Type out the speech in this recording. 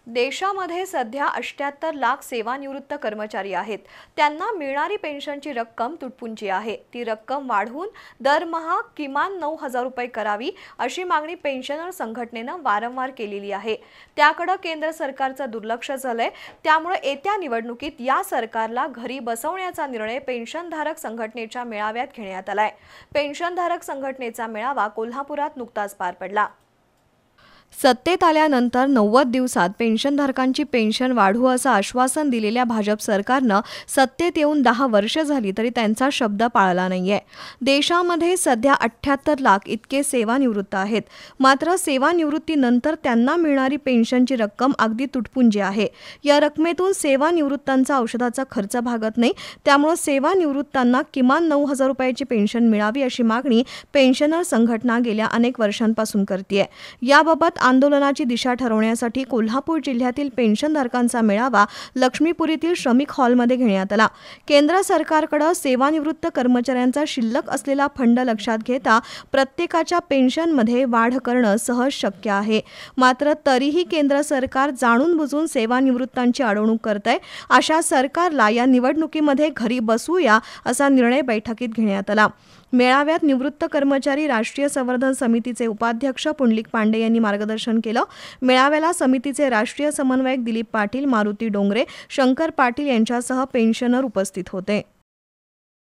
देशामध्ये सध्या 78 लाख सेवानिवृत्त कर्मचारी आहेत। त्यांना मिळणारी पेन्शनची रक्कम तुटपुंजी आहे। ती रक्कम वाढवून दरमहा किमान 9,000 रुपये करावी अशी मागणी पेन्शनर संघटनेनं वारंवार केलेली आहे। त्याकडे केंद्र सरकारचं दुर्लक्ष झालंय। त्यामुळे येत्या निवडणुकीत या सरकारला घरी बसवण्याचा निर्णय पेन्शनधारक संघटनेच्या मेळाव्यात घेण्यात आलाय। पेन्शनधारक संघटनेचा मेळावा कोल्हापुरात नुकताच पार पडला। सत्तेत आल्यानंतर 90 दिवसात पेन्शनधारकांची पेन्शन वाढवू असं आश्वासन दिलेल्या भाजप सरकारनं सत्तेत येऊन 10 वर्ष झाली तरी त्यांचा शब्द पाळला नाहीये। देशामध्ये सध्या 78 लाख इतके सेवानिवृत्त आहेत। मात्र सेवानिवृत्तीनंतर त्यांना मिळणारी पेन्शनची रक्कम अगदी तुटपुंजी आहे। या रकमेतून सेवानिवृत्तांचा औषधाचा खर्च भागत नाही। त्यामुळे सेवानिवृत्तांना किमान 9,000 रुपयाची पेन्शन मिळावी अशी मागणी पेन्शनर संघटना गेल्या अनेक वर्षांपासून करतेय। याबाबत आंदोलनाची दिशा ठरवण्यासाठी कोल्हापूर जिल्ह्यातील पेन्शनधारकांचा मेळावा लक्ष्मीपुरीतील श्रमिक हॉलमध्ये घेण्यात आला। केंद्र सरकारकडे सेवानिवृत्त कर्मचाऱ्यांचा शिल्लक असलेला फंड लक्षात घेता प्रत्येकाच्या पेन्शनमध्ये वाढ करणं सहज शक्य आहे। मात्र तरीही केंद्र सरकार जाणून बुजून सेवानिवृत्तांची अडवणूक करतंय। अशा सरकारला या निवडणुकीमध्ये घरी बसवूया असा निर्णय बैठकीत घेण्यात आला। मेळाव्यात निवृत्त कर्मचारी राष्ट्रीय संवर्धन समितीचे उपाध्यक्ष पुंडलिक पांडे यांनी मार्गदर्शन केलं। मेळाव्याला समितीचे राष्ट्रीय समन्वयक दिलीप पाटील, मारुती डोंगरे, शंकर पाटील यांच्यासह पेन्शनर उपस्थित होते।